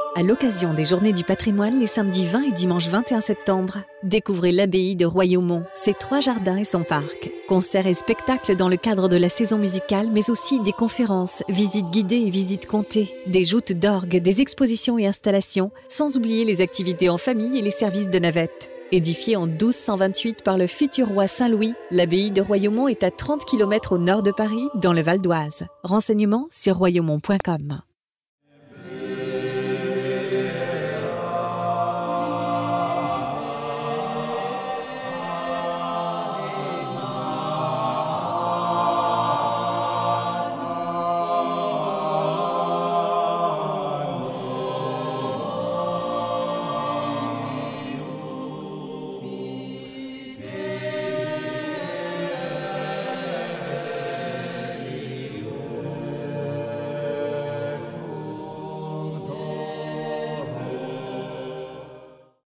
À l'occasion des Journées du patrimoine les samedis 20 et dimanche 21 septembre, découvrez l'abbaye de Royaumont, ses 3 jardins et son parc. Concerts et spectacles dans le cadre de la saison musicale, mais aussi des conférences, visites guidées et visites comptées, des joutes d'orgue, des expositions et installations, sans oublier les activités en famille et les services de navette. Édifiée en 1228 par le futur roi Saint-Louis, l'abbaye de Royaumont est à 30 km au nord de Paris, dans le Val d'Oise. Renseignements sur royaumont.com.